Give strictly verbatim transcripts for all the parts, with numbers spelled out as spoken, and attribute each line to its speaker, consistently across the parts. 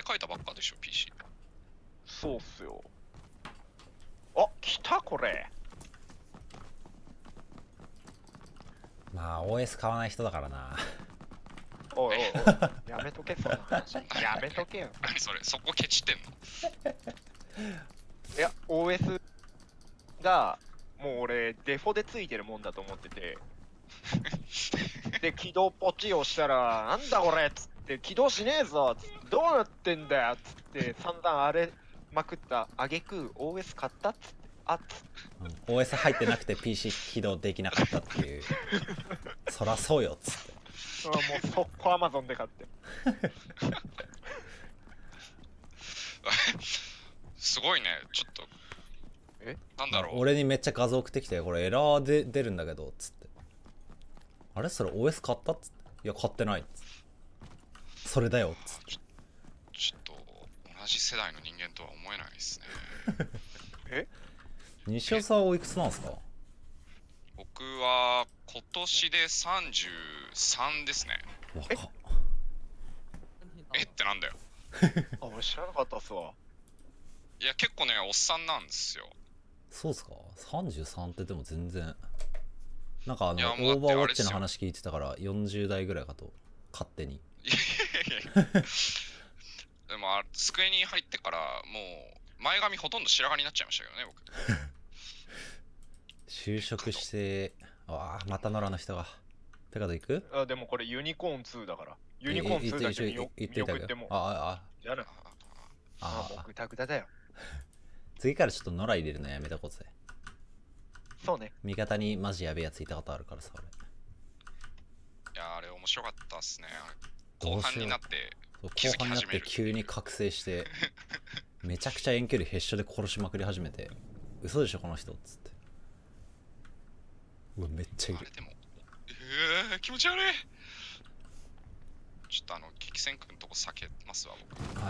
Speaker 1: 替えたばっかでしょ ピーシー。
Speaker 2: そうっすよ。あ、来たこれ。
Speaker 3: まあ オーエス 買わない人だからな。
Speaker 2: おいおいおい、やめとけそんな話。やめとけよ。
Speaker 1: 何それ、そこケチってんの？
Speaker 2: いや、オーエス がもう俺デフォでついてるもんだと思っててで起動ポチをしたらなんだこれっつって起動しねえぞっつってどうなってんだよっつって散々荒れまくったあげく オーエス 買ったっつってあっつって、
Speaker 3: うん、オーエス 入ってなくて ピーシー 起動できなかったっていうそらそうよっつって。
Speaker 2: あもう速攻 アマゾン で買って
Speaker 1: すごいね、ちょっと。
Speaker 2: え
Speaker 1: なんだろう。
Speaker 3: 俺にめっちゃ画像送ってきて、これエラーで出るんだけどっつって、あれそれ オーエス 買ったっつって、いや買ってないっつって、それだよっつって。
Speaker 1: ちょちょっと同じ世代の人間とは思えないですね。
Speaker 2: え
Speaker 3: 西尾さんはおいくつなんですか？
Speaker 1: 僕は今年でさんじゅうさんですね。
Speaker 3: 若っ。
Speaker 1: えってなんだよ。
Speaker 2: あ俺知らなかったっすわ。
Speaker 1: いや結構ねおっさんなんですよ。
Speaker 3: そうっすか？さんじゅうさんってでも全然なんかあの
Speaker 1: いや
Speaker 3: オ
Speaker 1: もうだって
Speaker 3: ーバーウォッチ
Speaker 1: あれですよ
Speaker 3: の話聞いてたからよんじゅう代ぐらいかと勝手に。
Speaker 1: いやいやいやでもあ机に入ってからもう前髪ほとんど白髪になっちゃいましたけどね僕。
Speaker 3: 就職してああまた野良の人がペカド行く？
Speaker 2: あでもこれユニコーンツーだからユニコーンツーだけ見よ見
Speaker 3: 言っていたけど、
Speaker 2: 送っても
Speaker 3: ああ
Speaker 2: じゃあな
Speaker 1: あ
Speaker 2: あもうグダグダだよ。
Speaker 3: 次からちょっと野良入れるのやめとこうぜ。
Speaker 2: そうね。
Speaker 3: 味方にマジやべえやついたことあるからさ俺。
Speaker 1: いやあれ面白かったっすね。後半になって気
Speaker 3: 後半になっ
Speaker 1: づき始める。
Speaker 3: て急に覚醒してめちゃくちゃ遠距離へっしょで殺しまくり始めて、嘘でしょこの人っつって。うわめっちゃいる。
Speaker 1: あれでもえー、気持ち悪い。ちょっとあの激戦区のとこ避けますわ僕。
Speaker 3: はい。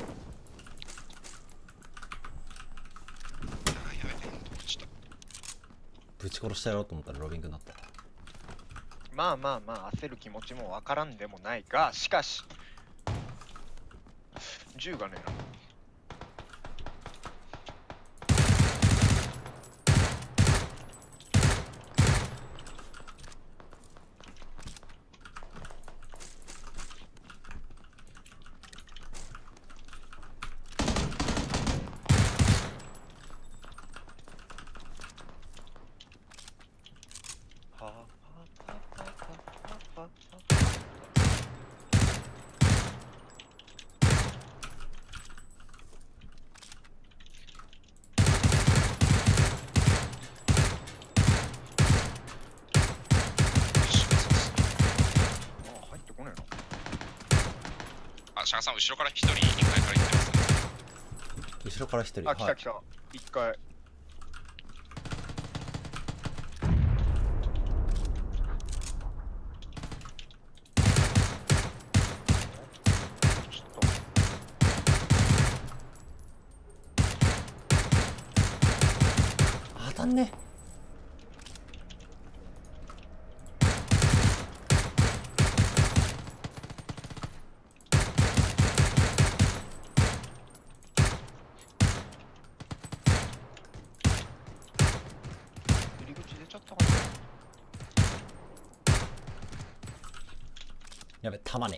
Speaker 1: あーやべえ、どこちょっと
Speaker 3: ぶち殺してやろうと思ったらロビングになった。
Speaker 2: まあまあまあ焦る気持ちもわからんでもないが、しかし銃がねえな。
Speaker 1: あ、シャガさん後ろから一人にかいから行ってます、ね。
Speaker 3: 後ろから一人。
Speaker 2: あ、来た来た。一回。
Speaker 3: 当たんね。
Speaker 2: 入り口出ちゃったかな。
Speaker 3: やべ、たまね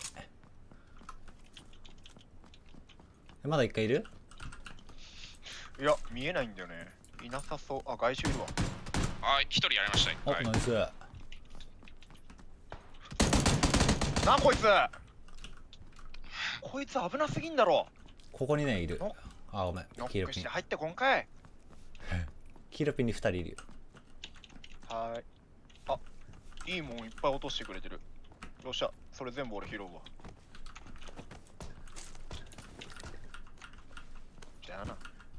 Speaker 3: え。まだ一回いる？
Speaker 2: いや、見えないんだよね。いなさそう。あ、外周いるわ。
Speaker 1: はい、一人やりました、一
Speaker 3: お、
Speaker 1: 回。
Speaker 3: ナイス。
Speaker 2: なあ、こいつこいつ危なすぎんだろ。
Speaker 3: ここにね、いる
Speaker 2: ノ。
Speaker 3: あ、ごめん。
Speaker 2: ノ
Speaker 3: 黄色ピン
Speaker 2: ックして。入ってこんかい。
Speaker 3: 黄色ピンに二人いるよ。
Speaker 2: はーい。あ、いいもんいっぱい落としてくれてる。よっしゃ、それ全部俺拾うわ。じゃあな。
Speaker 3: ん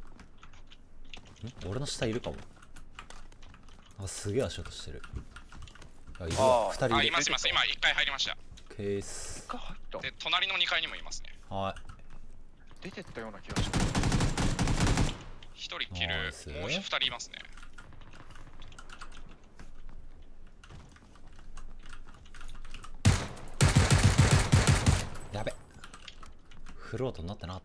Speaker 3: 俺の下いるかも。あ、すげえ足音してる。あ、いるわ。
Speaker 2: あー
Speaker 1: あ、
Speaker 3: 二人いる。
Speaker 1: いますいます。今一回入りました。
Speaker 3: ケース。
Speaker 2: が入った。
Speaker 1: で、隣の二階にもいますね。
Speaker 3: は
Speaker 2: 出てったような気がした。
Speaker 1: 一人キル
Speaker 3: ナイス、
Speaker 1: もう二人いますね。
Speaker 3: い。やべ。 クロートになってなかった。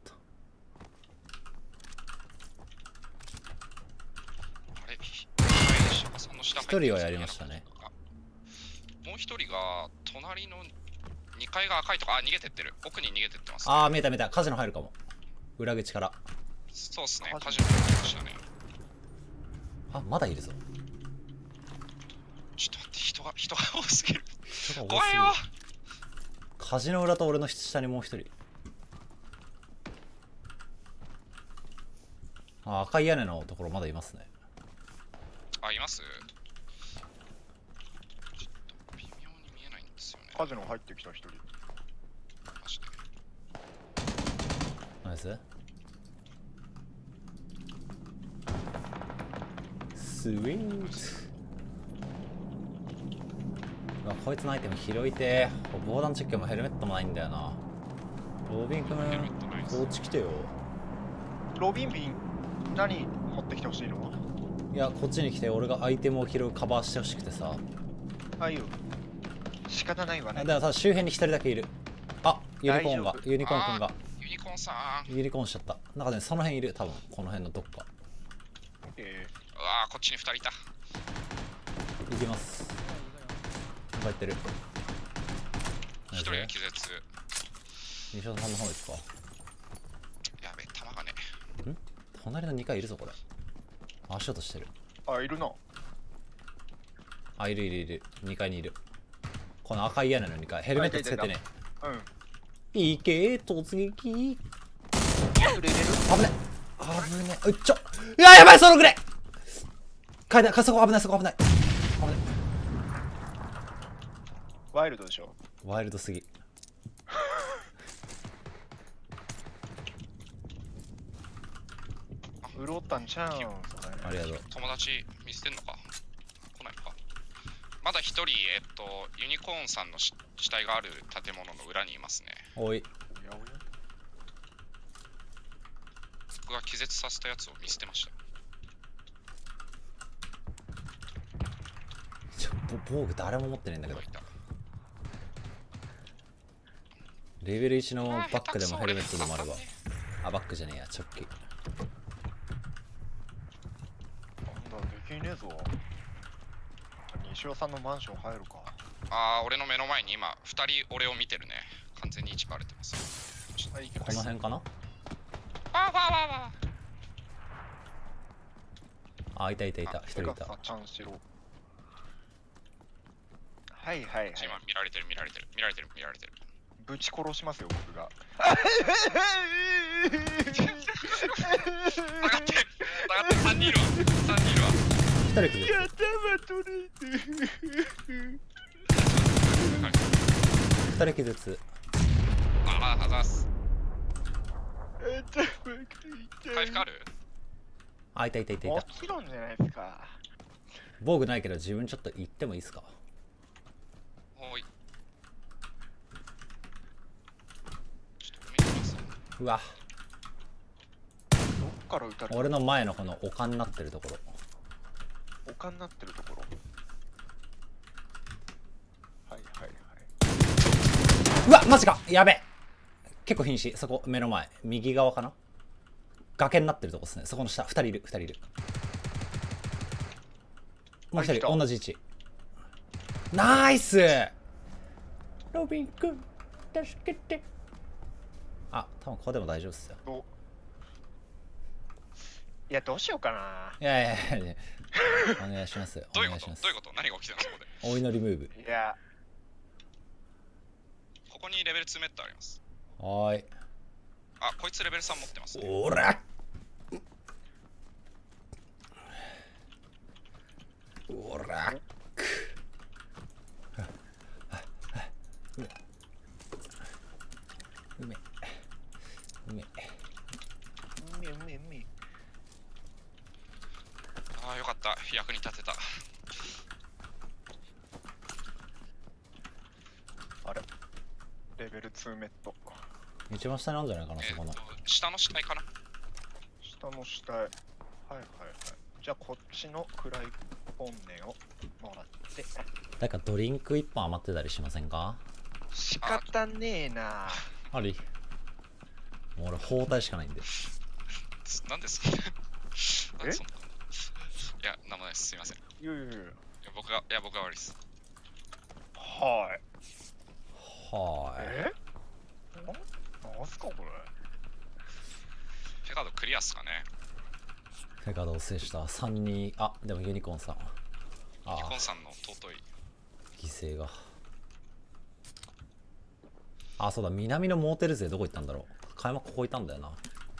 Speaker 1: あれひその下
Speaker 3: 一人はやりましたね。
Speaker 1: もう一人が隣のにかいが赤いとか、あ、逃げてってる。奥に逃げてってます、
Speaker 3: ああ見えた見えた。カジノ入るかも。裏口から。
Speaker 1: そうっすね、カジノ入ってましたね。
Speaker 3: あ、まだいるぞ。
Speaker 1: ちょっと待って、人が人が多すぎる。
Speaker 3: 人が多すぎる。
Speaker 1: 怖いよ。
Speaker 3: カジノ裏と俺の下にもう一人。あ、赤い屋根のところまだいますね。
Speaker 1: あ、います。ちょっと微妙に見えないんですよね。
Speaker 2: カジノ入ってきた一人。
Speaker 1: マジで。
Speaker 3: ナイス。スイート。うわ、こいつのアイテム拾いて。防弾チェックもヘルメットもないんだよな。ロビン君、こっち来てよ。
Speaker 2: ロビンビン、何持ってきてほしいの？
Speaker 3: いや、こっちに来て俺がアイテムを拾うカバーしてほしくてさ。
Speaker 2: あ、いいよ。仕方ないわね。
Speaker 3: だからさ、周辺に一人だけいる。あ、ユニコーンが、ユニコーン君が。
Speaker 1: ユニコーンさん。
Speaker 3: ユニコーンしちゃった。なんかね、その辺いる。多分この辺のどっか。
Speaker 2: え
Speaker 1: うわー、こっちにふたりいた。
Speaker 3: 行きます。なんかやってる。
Speaker 1: ひとりが気絶。
Speaker 3: 西尾さんの方ですか。
Speaker 1: やべえ、弾がね。
Speaker 3: ん隣のにかいいるぞ、これ。足音してる。
Speaker 2: ー、あ、いるな。
Speaker 3: あ、いるいるいる。にかいにいる。この赤い屋根のにかい。ヘルメットつけてね。
Speaker 2: うん。
Speaker 3: いけー、突撃。
Speaker 2: 触れれる？
Speaker 3: 危ね。危ね。うっちょ。いや、やばい、そのぐらい。階段、そこ危ない、そこ危ない。危ない。
Speaker 2: ワイルドでしょ。
Speaker 3: ワイルドすぎ。
Speaker 2: 潤ったんちゃうん。
Speaker 3: ありがとう。
Speaker 1: 友達見捨てんのか。来ないか。まだ一人、えっと、ユニコーンさんの死体がある建物の裏にいますね。
Speaker 3: おい。
Speaker 2: おやおや。
Speaker 1: 僕が気絶させたやつを見捨てました。
Speaker 3: ちょ、防具誰も持ってないんだけど。レベルいちのバックでもヘルメットでもあれば。あ、バックじゃねえや、チョッキ。
Speaker 2: なんだ、できねえぞ。西尾さんのマンション入るか。
Speaker 1: あー、俺の目の前に今、ふたり俺を見てるね。完全に位置バレてます。ちょっと行きます。
Speaker 3: この辺かな。
Speaker 1: わーわーわーわ
Speaker 3: ー。あ、いたいたいた。一人いた。
Speaker 2: ちゃんしろ。はいはいはい。
Speaker 1: 今見られてる見られてる見られてる見られてる。
Speaker 2: ぶち殺しますよ、僕が。
Speaker 1: 上がって上がってさんにんいるわ。さんにんいるわ。
Speaker 3: 一人くれ。
Speaker 2: 頭取れて。
Speaker 3: 二人傷つ。
Speaker 1: ああ、あざす。
Speaker 2: 頭
Speaker 1: 回復ある？
Speaker 3: あ、いたいたいたい
Speaker 2: も
Speaker 3: た。
Speaker 2: ちろんじゃないですか。
Speaker 3: 防具ないけど自分ちょっと行ってもいいですか。
Speaker 1: おい。ちょっと見てます。
Speaker 3: うわ。
Speaker 2: どっから撃たれた？
Speaker 3: 俺の前のこの丘になってるところ。
Speaker 2: 丘になってるところ。はいはいはい。
Speaker 3: うわ、マジか。やべ。結構瀕死。そこ目の前右側かな。崖になってるとこですね。そこの下ふたりいる。ふたりいる。もう一人同じ位置。ナイス。ロビン君助けて。あ、多分ここでも大丈夫っすよ。
Speaker 2: どいや、どうしようかな。
Speaker 3: いやいやいやいやお願いします。
Speaker 1: どういうこと？
Speaker 3: お願いします。
Speaker 1: どういうこと？何が起きてるのそこで？
Speaker 3: お祈りムーブ。
Speaker 2: いや、
Speaker 1: ここにレベルにメットあります。
Speaker 3: はーい。
Speaker 1: あ、こいつレベルさん持ってますね。
Speaker 3: おらおらうめうめうめ
Speaker 2: うめうめうめ。
Speaker 1: ああ、よかった。役に立てた。
Speaker 2: あれレベルにメット。
Speaker 3: 一番下にあるんじゃないかな、そこの。
Speaker 1: えーと下の死体かな。
Speaker 2: 下の下へ。はいはいはい。じゃあこっちの暗い本音をもらって。
Speaker 3: 誰かドリンク一本余ってたりしませんか。
Speaker 2: 仕方ねえな。
Speaker 3: あり。 もう俺包帯しかないんで。
Speaker 1: なんでそんななんでそんな。いや、なんもないです。すいません。い
Speaker 2: いやいやいや。
Speaker 1: や、僕が、いや、僕が悪いです。
Speaker 2: はい。
Speaker 3: はーい。
Speaker 2: えななんすかこれ。
Speaker 1: フェカードクリアっすかね。
Speaker 3: フェカードを制したさんにん。あ、でもユニコーンさん。あ
Speaker 1: ニコン
Speaker 3: あ、
Speaker 1: さんの尊い。
Speaker 3: 犠牲が。あ、そうだ、南のモーテル勢どこ行ったんだろう。開幕ここいたんだよな。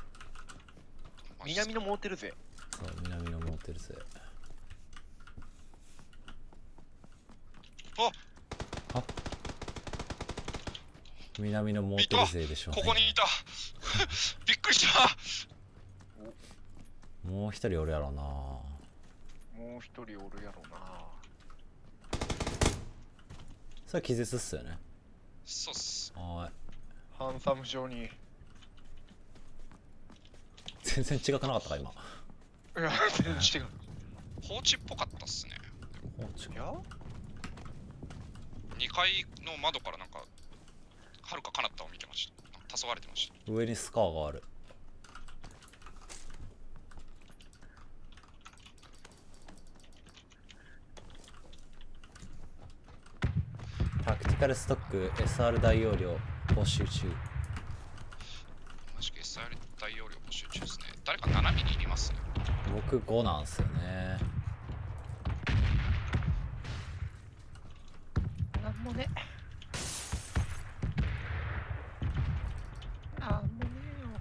Speaker 2: 南のモーテル勢。
Speaker 3: そう、南のモーテル勢。
Speaker 1: あ
Speaker 3: あ、南のモーテル勢でしょうね。
Speaker 1: ここにいたびっくりした
Speaker 3: もう一人おるやろうな。
Speaker 2: もう一人おるやろな。
Speaker 3: それ気絶っすよね。
Speaker 1: そうっす。
Speaker 3: はーい。
Speaker 2: ハンサム上に。い
Speaker 3: 全然違くなかったか今。
Speaker 2: や、全然違う。
Speaker 1: 放置っぽかったっすね。
Speaker 3: お違う。
Speaker 2: いや
Speaker 1: にかいの窓からなんか、はるか彼方を見てました。なんか黄昏れてました。
Speaker 3: 上にスカーがある。タクティカルストック エスアール 大容量募集中。
Speaker 1: マジか エスアール 大容量募集中ですね。誰かななミリいりますね。
Speaker 3: 僕ごなんすよね。
Speaker 2: なんもね。なんもねえよ。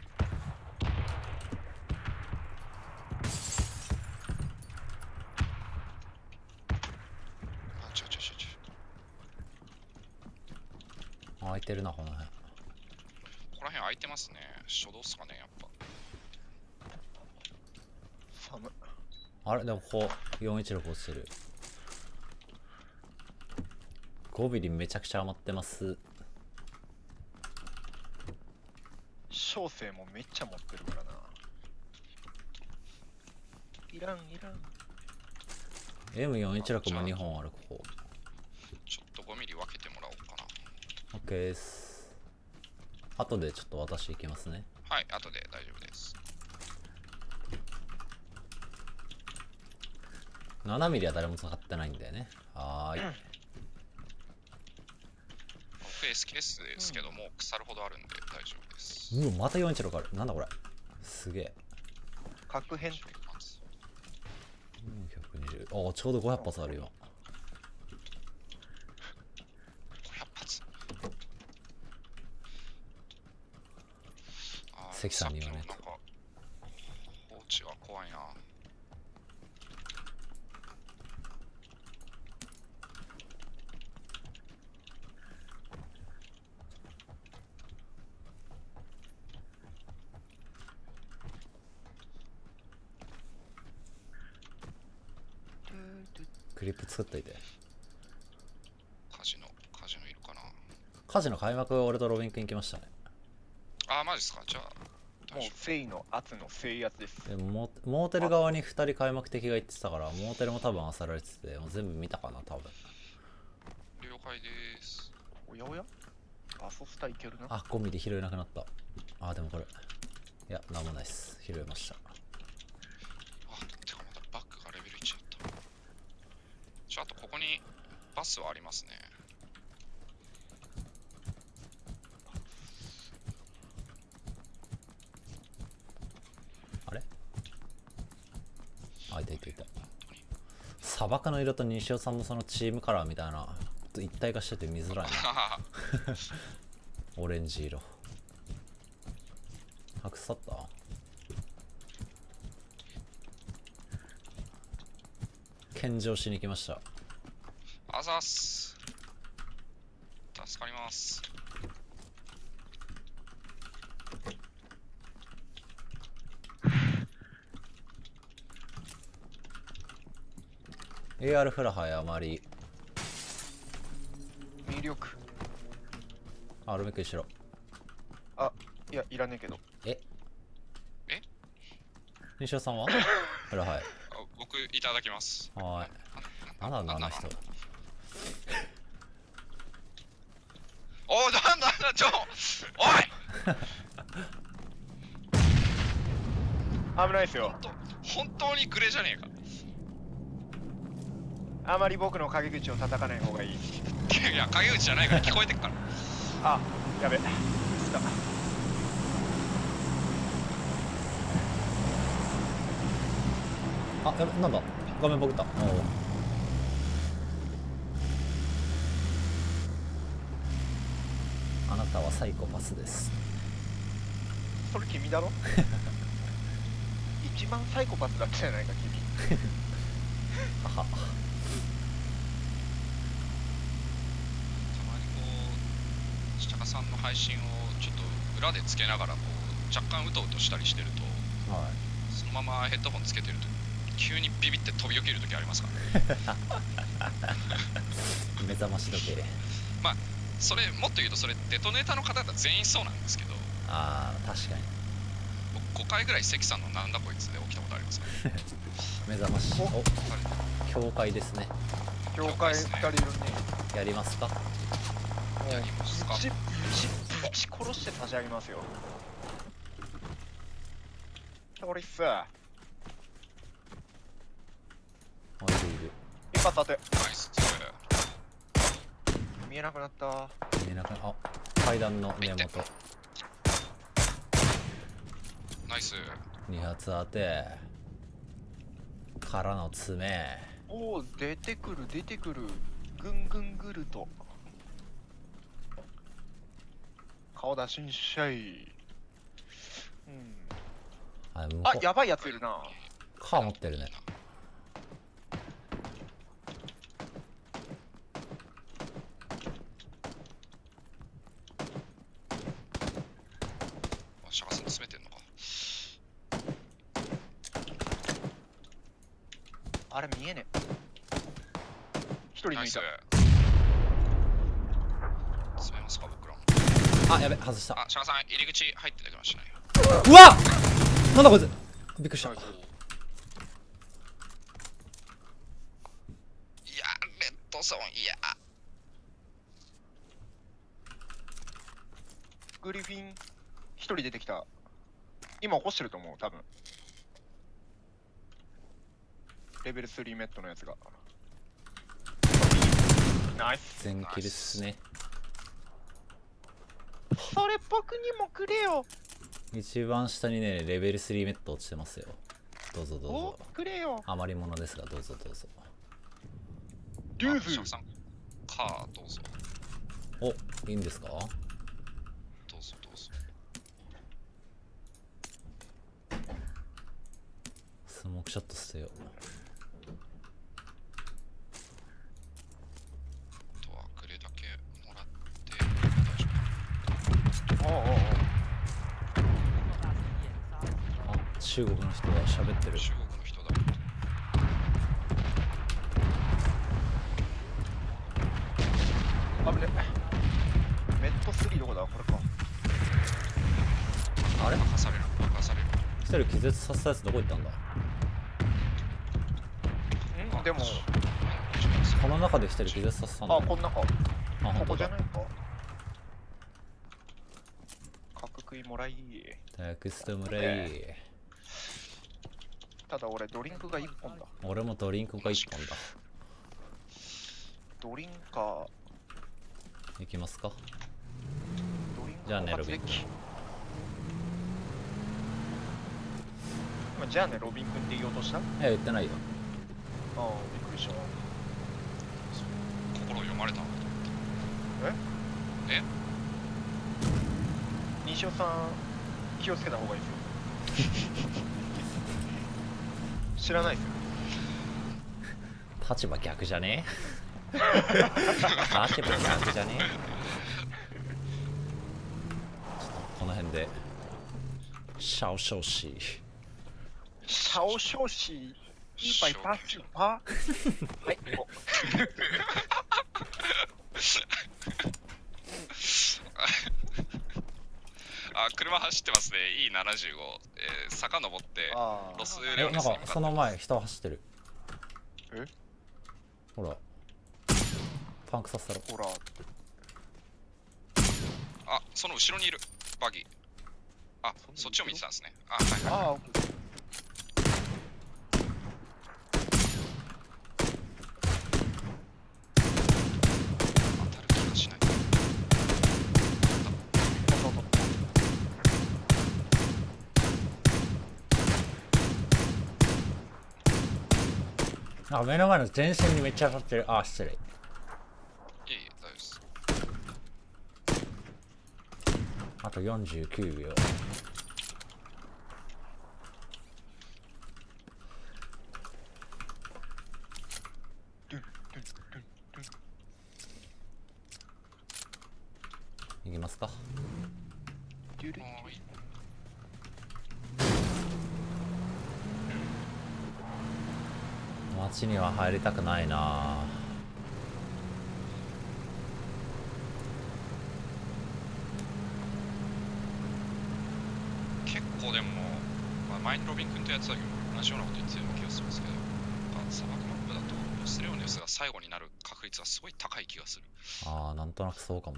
Speaker 1: あ、ちょちょちょちょ。
Speaker 3: 空いてるなこの辺。
Speaker 1: ここら辺空いてますね。初動っすかね、やっぱ。
Speaker 2: 寒。
Speaker 3: あれでもここよんいちろく落ちてる。ごミリめちゃくちゃ余ってます。
Speaker 2: 小生もめっちゃ持ってるからな。いらんいらん。
Speaker 3: エムよんいちろく もにほんあるここ。
Speaker 1: ちょっとごミリ分けてもらおうかな。
Speaker 3: OK です。後でちょっと私行きますね。
Speaker 1: はい、後で大丈夫です。
Speaker 3: ななミリは誰も使ってないんだよね。はーい。
Speaker 1: 僕 エスケーエス ですけども、腐るほどあるんで大丈夫です。
Speaker 3: うわまたよんいちろくある。なんだこれ。すげえ。
Speaker 2: 核変
Speaker 3: ひゃくにじゅう。ああちょうどごひゃく発あるよ。
Speaker 1: ごひゃく発。あー
Speaker 3: 関さんに言わねえと
Speaker 1: さっきのなんか放置が怖いな。
Speaker 3: クリップ作っといて。
Speaker 1: カジノ、カジノいるかな。
Speaker 3: カジノ開幕俺とロビン君行きましたね。
Speaker 1: あー、マジですか。じゃあ、
Speaker 2: もう聖意の圧の制圧です。
Speaker 3: でもモーモーテル側にふたり開幕敵が行ってたから、モーテルも多分漁られてて、もう全部見たかな多分。
Speaker 1: 了解です。
Speaker 2: おやおやアソスタいけるな。
Speaker 3: あごミリ拾えなくなった。あでもこれいやなんもないっす。拾えました。
Speaker 1: あ、てかまたバックがレベルいちだった。じゃあ、あとここにバスはありますね。
Speaker 3: あれあいたいたいた。砂漠の色と西尾さんのそのチームカラーみたいな一体化してて見づらいな。オレンジ色。白さった献上しに来ました。
Speaker 1: あざっす。助かります。
Speaker 3: エーアール フラハやあまり。
Speaker 2: 魅力。
Speaker 3: あルメクしろ。
Speaker 2: あ、いや、いらねえけど。
Speaker 3: え
Speaker 1: え
Speaker 3: 西尾さんはフラハイ。
Speaker 1: あ、僕いただきます。
Speaker 3: はーい。なんなんだあの人。
Speaker 1: おい、なんだなんだ、ちょおい
Speaker 2: 危ないですよ。
Speaker 1: 本当本当にグレじゃねえか。
Speaker 2: あまり僕の陰口を叩かない方がいい。
Speaker 1: いや陰口じゃないから聞こえてっから。
Speaker 2: あ、やべ。ミスった。
Speaker 3: あ、やべ、なんだ画面ボケた。おうあなたはサイコパスです。
Speaker 2: それ君だろ一番サイコパスだったじゃないか君。
Speaker 3: あは。
Speaker 1: たまにこうチャカさんの配信をちょっと裏でつけながらこう若干うとうとしたりしてると、
Speaker 3: は
Speaker 1: そのままヘッドホンつけてると急にビビって飛び起きる時ありますからね。
Speaker 3: い。目覚まし時計。
Speaker 1: まあそれもっと言うとそれデトネーターの方々全員そうなんですけど、
Speaker 3: ああ、確かに。
Speaker 1: 僕ごかいぐらい関さんのなんだこいつで起きたことありますから。
Speaker 3: 目覚まし。
Speaker 2: お
Speaker 3: お、教会ですね。
Speaker 2: 教会ふたりいるね。
Speaker 3: やりますか。
Speaker 1: やりますか。
Speaker 2: ぶちぶちぶち殺して差し上げますよ。おりっす。
Speaker 3: あ、いるいる。
Speaker 2: 一発当て。
Speaker 1: ナイス。
Speaker 2: 見えなくなった。
Speaker 3: 見えなくな、あ、階段の根元。
Speaker 1: ナイス。
Speaker 3: 二発当て。からの爪。
Speaker 2: おお、出てくる出てくる。ぐんぐんぐると。顔出しんしゃい。うん。
Speaker 3: あ、向こ
Speaker 2: あ、
Speaker 3: う。
Speaker 2: やばいやついるな。
Speaker 3: カー持ってるね。
Speaker 1: シャカさん詰めてんのか。
Speaker 2: あれ見えねえ。一人抜いた。
Speaker 1: 詰めますか僕らも。
Speaker 3: あ、やべ、外した。
Speaker 1: あ、シャカさん入り口入って出てましたね。
Speaker 3: うわっ、なんだこいつ。びっくりした。
Speaker 1: いやレッドゾーン、いや
Speaker 2: グリフィン一人出てきた。今起こしてると思う、多分。レベルスリーメットのやつが。ナイス。
Speaker 3: 全キルっすね。
Speaker 2: それ僕にもくれよ。
Speaker 3: 一番下にね、レベルスリーメット落ちてますよ。どうぞどう
Speaker 2: お
Speaker 3: ぞ。
Speaker 2: くれよ。
Speaker 3: 余り物ですが、どうぞどうぞ。
Speaker 2: デューズ
Speaker 1: シャカさん、カーどうぞ。
Speaker 3: お、いいんですか。
Speaker 1: どうぞどうぞ。
Speaker 3: スモークショット捨てよう。
Speaker 1: あとはグレだけもらって大丈夫。
Speaker 2: おうおうおう。
Speaker 3: あ、中国の人が喋ってる。
Speaker 1: 中国の人だ。
Speaker 2: あぶね。メットスリーどこだこれか。
Speaker 3: あれ、
Speaker 1: 任される任される。
Speaker 3: 一人気絶させたやつどこ行ったんだ。
Speaker 2: んでも、
Speaker 3: この中で一人気絶させたんだ。
Speaker 2: あ、こんなか。
Speaker 3: あ、
Speaker 2: こ
Speaker 3: 本当だ。
Speaker 2: こじゃないか。角食いもらい。
Speaker 3: テクストもらい。
Speaker 2: ただ俺ドリンクがいっぽんだ。
Speaker 3: 俺もドリンクが一本だ。
Speaker 2: ドリンカー、
Speaker 3: 行きますか。
Speaker 2: ドリンク
Speaker 3: じゃあね
Speaker 2: 枯渇デッキ。今じゃあねロビン君って言おうとした？あ
Speaker 3: え、言ってないよ。
Speaker 2: あ、びっくりした。
Speaker 1: 心読まれたのかと思った。
Speaker 2: え
Speaker 1: え
Speaker 2: 西尾さん気をつけた方がいいですよ。知らないですよ。
Speaker 3: 立場逆じゃねえ。立場逆じゃねえ。ちょっとこの辺でシャオシャオシー
Speaker 2: シャオショウシー一杯パスパはい。お
Speaker 1: あ、車走ってますね。イーななじゅうご。えー、坂登って
Speaker 2: あ
Speaker 1: ロス
Speaker 3: え、
Speaker 1: レオネスに向かって
Speaker 3: なんかその前人走ってる。
Speaker 2: え
Speaker 3: ほらパンクさせたろ。
Speaker 2: ほら
Speaker 1: あ、その後ろにいるバギー。あ、そっちを見てたんですね。あ、はいはい。
Speaker 2: ああ、オッケー。
Speaker 3: あ、目の前の前線にめっちゃ当たってる。あ、失礼。
Speaker 1: いえいえ、大丈夫です。
Speaker 3: あとよんじゅうきゅうびょう。いきますか。
Speaker 1: はーい。
Speaker 3: 街には入りたくないな。
Speaker 1: 結構でも、まあ、前にロビン君とやってた時も同じようなこと言ってるような気がするんですけど、なんか砂漠マップだとロスレオネスが最後になる確率がすごい高い気がする。
Speaker 3: あー、なんとなくそうかも。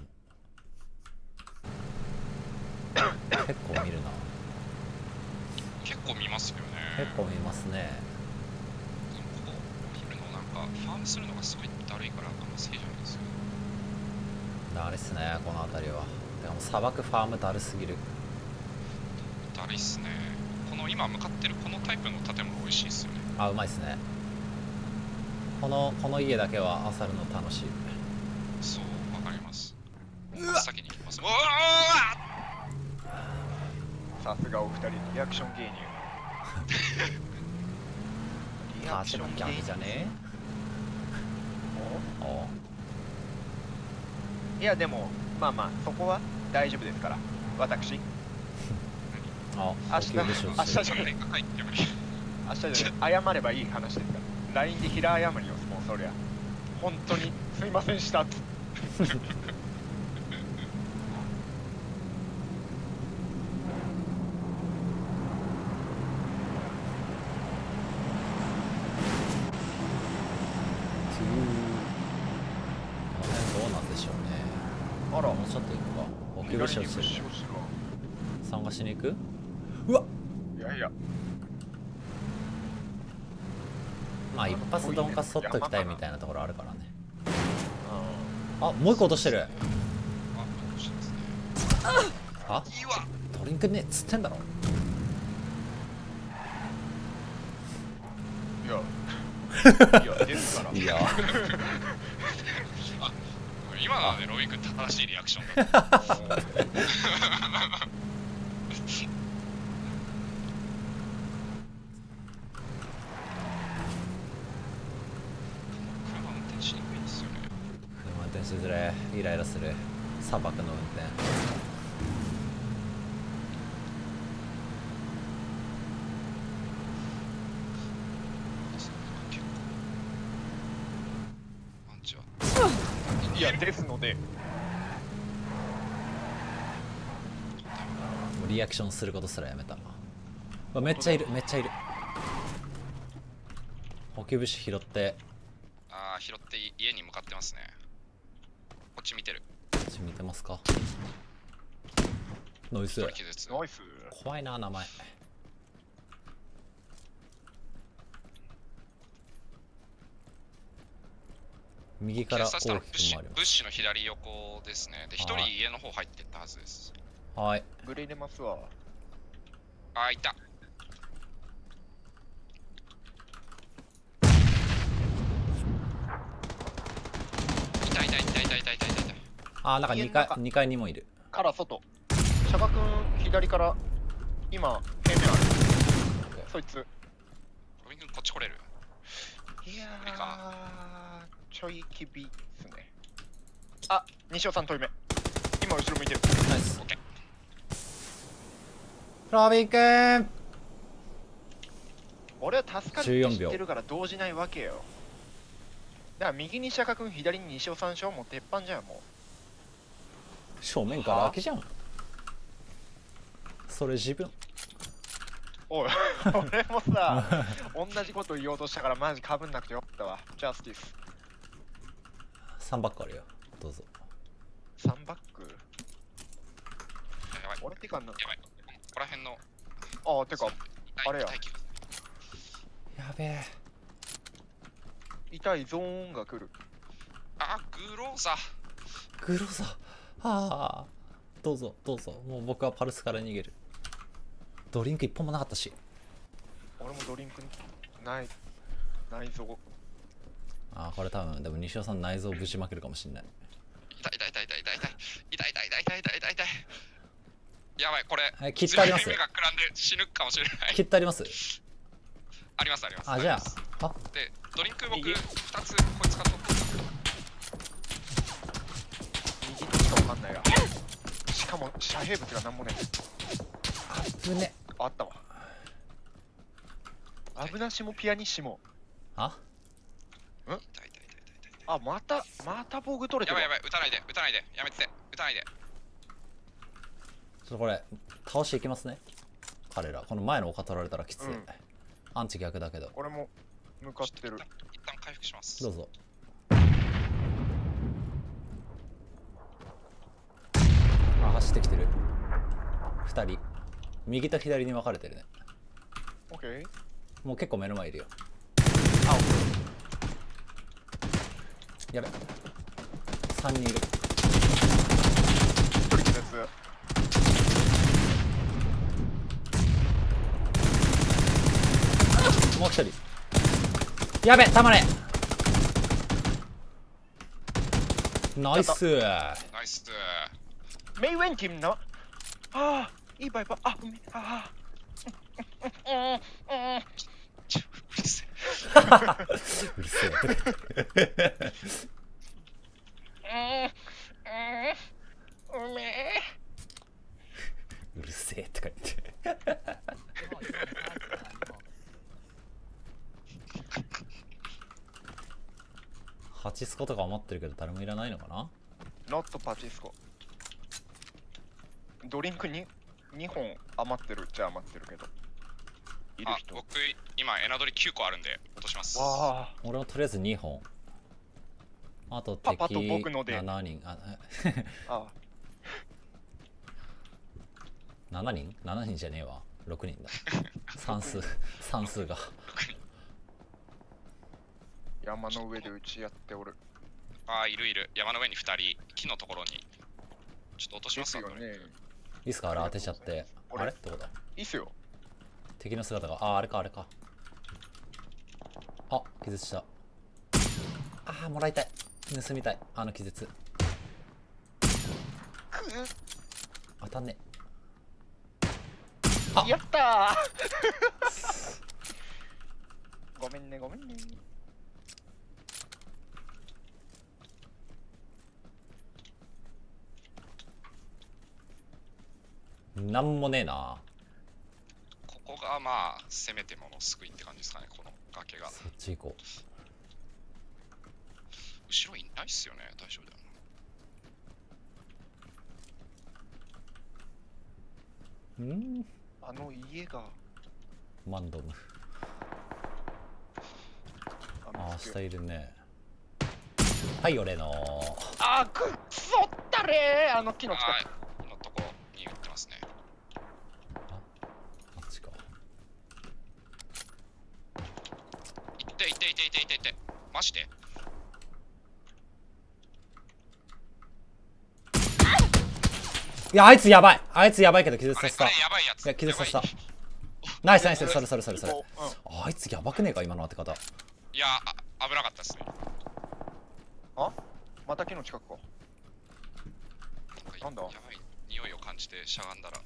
Speaker 3: 結構見るな。
Speaker 1: 結構見ますよね。
Speaker 3: 結構見ますね。
Speaker 1: でもここ見るのなんかファームするのがすごいだるいからあんま好きじゃないですよ。
Speaker 3: だるいっすね、この辺りは。でも砂漠ファームだるすぎる。
Speaker 1: だるいっすね。この今向かってるこのタイプの建物美味しいっすよね。
Speaker 3: あ、うまいっすね。このこの家だけは漁るの楽しい。
Speaker 1: そう、わかります。真っ先に行きます。おー
Speaker 2: さすがお二人リアクション芸人。リアクション芸人
Speaker 3: ギャグじゃねえ。お
Speaker 2: いやでもまあまあそこは大丈夫ですから私
Speaker 3: あ、
Speaker 2: 明日
Speaker 3: 高級でしょう
Speaker 2: 明日じゃない
Speaker 1: 誰か入ってもいい。
Speaker 2: 明日じゃない謝ればいい話ですから ライン で平謝りをもうそりゃ本当にすいませんしたって
Speaker 3: この辺どうなんでしょうね。
Speaker 2: あら
Speaker 3: もうちょっと行くか。高級でしょう
Speaker 2: 左にプッシュをし
Speaker 3: 参加しに行く。うわっ、
Speaker 2: ろいやいや
Speaker 3: まあ一発ドンカス取っときたいみたいなところあるからね。
Speaker 2: あ
Speaker 3: あ、もう一個落としてる。
Speaker 1: あ、楽しいですね。
Speaker 3: あ、
Speaker 1: いいわ。
Speaker 3: ドリンクねっつってんだろ。
Speaker 2: いやいやですから
Speaker 3: いや
Speaker 1: あ、今のはね、ロビン君正しいリアクションだった。車運転しにくいんですよね。
Speaker 3: 車運転しづらい。イライラする。砂漠の運転。
Speaker 1: 結構アンチは。
Speaker 2: いやですので
Speaker 3: もうリアクションすることすらやめた。うわ、めっちゃいる、めっちゃいる。補給物資拾って。
Speaker 1: ああ、拾って家に向かってますね。こっち見てる。
Speaker 3: こっち見てますか。ノイズ
Speaker 1: 一人。気絶。
Speaker 2: ナイス
Speaker 3: 怖いな、名前。右から大きく
Speaker 1: 警察
Speaker 3: 回りま
Speaker 1: 物資の左横ですね。で、一人
Speaker 3: はい
Speaker 1: 家の方入ってったはずです。
Speaker 3: す。はい。
Speaker 2: グレ入れますわ
Speaker 1: あー、いた。いたいたいたいたいたいたいたいた。
Speaker 3: あー、なんかにかい、にかいにもいる。
Speaker 2: から外シャカ君左から今平面あるそいつ
Speaker 1: ロビン君こっち来れる。
Speaker 2: いや
Speaker 1: 無理か
Speaker 2: ーちょいきびっすねあ西尾さん遠い目今後ろ向いてる
Speaker 3: ナイス
Speaker 1: オッ。ケー。
Speaker 3: ロビンくん。
Speaker 2: 俺は助かる
Speaker 3: じゅうよんびょう
Speaker 2: って知ってるから動じないわけよだから右にシャカ君左に西尾さんでしょもう鉄板じゃんも
Speaker 3: 正面から開けじゃん。それ自分。
Speaker 2: うおい俺もさ同じこと言おうとしたからマジかぶんなくてよかったわジャスティス
Speaker 3: さんバックあるよ。どうぞ。
Speaker 2: さんバック
Speaker 1: やばい。
Speaker 2: 俺てかな
Speaker 1: やばい。ここら辺の。
Speaker 2: ああてか
Speaker 1: 痛い
Speaker 2: あれや
Speaker 1: 痛い気がする。
Speaker 3: やべえ。
Speaker 2: 痛いゾーンが来る
Speaker 1: あ、グローザ。
Speaker 3: グロザ。はあ。どうぞ、どうぞ。もう僕はパルスから逃げる。ドリンク一本もなかったし。
Speaker 2: 俺もドリンクないないぞ
Speaker 3: あーこれ多分でも西尾さん内臓ぶちまけるかもしんない。
Speaker 1: 痛い痛い痛い痛い痛い痛い痛い痛い痛い痛い痛い痛い痛い。やばいこれ。
Speaker 3: はい、切ってあります。
Speaker 1: 目がくらんで死ぬかもしれない。
Speaker 3: 切ってあります。
Speaker 1: ありますあります。
Speaker 3: あじゃあ。あ
Speaker 1: でドリンク僕
Speaker 2: 右
Speaker 1: ふたつこいつ買っとく。
Speaker 2: 右しかわかんないや。しかも遮蔽物がなんもねえ。
Speaker 3: ぶね。
Speaker 2: あったわ。危なしもピアニッシモ。
Speaker 3: あ
Speaker 1: 痛い痛い痛い痛い痛い。
Speaker 2: あ、また、また防具取れてるわ。
Speaker 1: やばいやばい、撃たないで、撃たないで、やめて、撃たないで。
Speaker 3: ちょっとこれ倒していきますね。彼らこの前の丘取られたらきつい。
Speaker 2: うん
Speaker 3: アンチ逆だけど。
Speaker 2: 俺も向かってる。
Speaker 1: 一旦回復します。
Speaker 3: どうぞ。あ走ってきてる。ふたり右と左に分かれてるね。
Speaker 2: オッケー。
Speaker 3: もう結構目の前いるよ。
Speaker 2: あ、
Speaker 3: やべさんにんいる。
Speaker 2: 一人気絶。
Speaker 3: もう一人。やべたまれ。ナイス。
Speaker 1: ナイス。
Speaker 2: メイウェンキムな。ああ、いいバイバイ。あ、めああ。
Speaker 1: ちょうるせえ。
Speaker 3: うるせえ。
Speaker 2: うめえ。
Speaker 3: うるせえとか言って。ハチスコとか余ってるけど誰もいらないのかな。
Speaker 2: ノットパチスコ。ドリンクににほん余ってるっちゃ余ってるけど。いる
Speaker 1: あ、
Speaker 2: 人。
Speaker 1: 僕今エナドリきゅうこあるんで落とします。
Speaker 2: わあ。
Speaker 3: 俺もとりあえずにほん。あと敵
Speaker 2: パパと僕ので
Speaker 3: しちにん。あ
Speaker 2: あ
Speaker 3: しちにん ?しち 人じゃねえわ。ろくにんだ。算数、算数が。
Speaker 2: 山の上で打ち合っておる。
Speaker 1: あー、いるいる。山の上にふたり、木のところに。ちょっと落とし
Speaker 2: で
Speaker 1: ますす
Speaker 2: よね。
Speaker 3: いいっすかあれ当てちゃって。
Speaker 2: これ
Speaker 3: あれどこだ
Speaker 2: いいっすよ。
Speaker 3: 敵の姿が。あ、あれかあれか。あ、気絶した。あー、もらいたい。盗みたい。あの気絶。当たんね。あ
Speaker 2: やったーごめんねごめんね。
Speaker 3: なんもねえな。
Speaker 1: ここがまあ、せめてもの救いって感じですかね、この崖が。
Speaker 3: そっち行こ
Speaker 1: 後ろいないっすよね、大丈夫だよな。
Speaker 3: う。ん
Speaker 2: あの家が。
Speaker 3: マンドム。あー、
Speaker 2: 見つけ
Speaker 3: 下いるね。はい俺の。
Speaker 2: あーくっそったれー。あの木の近
Speaker 1: はい、
Speaker 2: く。
Speaker 1: このとこに撃ってますね。
Speaker 3: あっちか。
Speaker 1: いっていっていっていっていっていって。マジで
Speaker 3: いやあいつやばい。あいつやばいけど気絶
Speaker 1: あれ、
Speaker 3: させた。い
Speaker 1: あれやばいやつ。
Speaker 3: や気絶させた
Speaker 1: やばい。
Speaker 3: ナイスナイス。それそれそれそれ。
Speaker 2: こううん
Speaker 3: あいつやばくねえか今の当て方。
Speaker 1: いやあ、危なかったですね。
Speaker 2: あまた木の近くか。
Speaker 1: なんか
Speaker 2: なんだ
Speaker 1: やばい匂いを感じてしゃがんだら、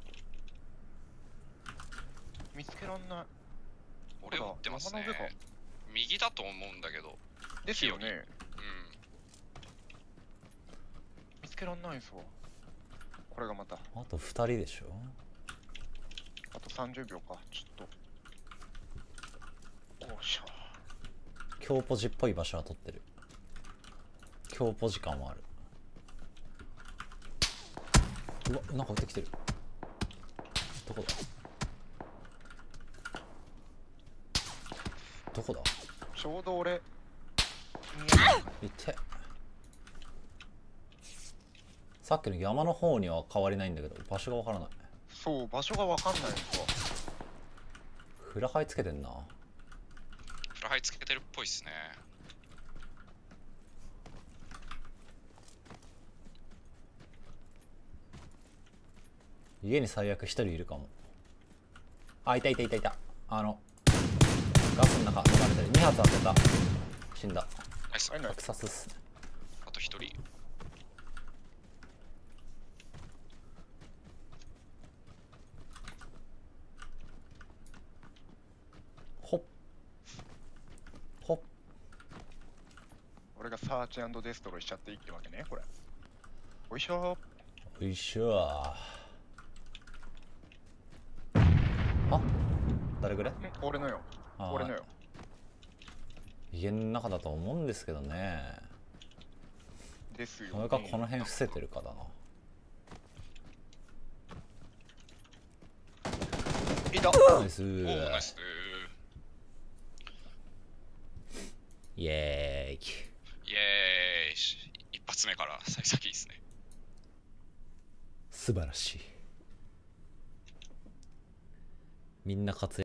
Speaker 2: 見つけらんない。
Speaker 1: 俺撃ってますね
Speaker 2: 山の上か。
Speaker 1: 右だと思うんだけど、
Speaker 2: ですよね。
Speaker 1: うん。
Speaker 2: 見つけらんないんすわ。これがまた。
Speaker 3: あとふたりでしょ。
Speaker 2: あとさんじゅうびょうか。ちょっと。おっしゃ。
Speaker 3: 強ポジっぽい場所は取ってる。強ポジ感もある。うわなんか降ってきてる。どこだどこだ
Speaker 2: ちょうど俺。
Speaker 3: いて。さっきの山の方には変わりないんだけど場所がわからない。
Speaker 2: そう、場所がわかんないんすわ。
Speaker 3: フラハイつけてんな。
Speaker 1: フラハイつけてるっぽいっすね。
Speaker 3: 家に最悪一人いるかも。あいたいたいたいた。あのガスの中逃れたりに発当てた。 死んだ。
Speaker 1: ナイス。
Speaker 2: はい、ナイ
Speaker 3: 草すっすね。
Speaker 1: あと一人。
Speaker 3: ほっほっ。
Speaker 2: 俺がサーチ&デストロイしちゃっていいってわけね、これ。おいしょ
Speaker 3: よいしょー。あ、誰ぐらい？
Speaker 2: ー。俺のよ。
Speaker 3: あー
Speaker 2: 俺のよ。
Speaker 3: 家の中だと思うんですけどね。
Speaker 2: ですよ、ね。
Speaker 3: それかこの辺伏せてるかだな。
Speaker 2: いた。
Speaker 3: ナイス
Speaker 1: お
Speaker 3: ー。
Speaker 1: ー、ナイス。
Speaker 3: イエーイ。
Speaker 1: イエーイ。一発目から幸先いいですね。
Speaker 3: 素晴らしい。みんな活躍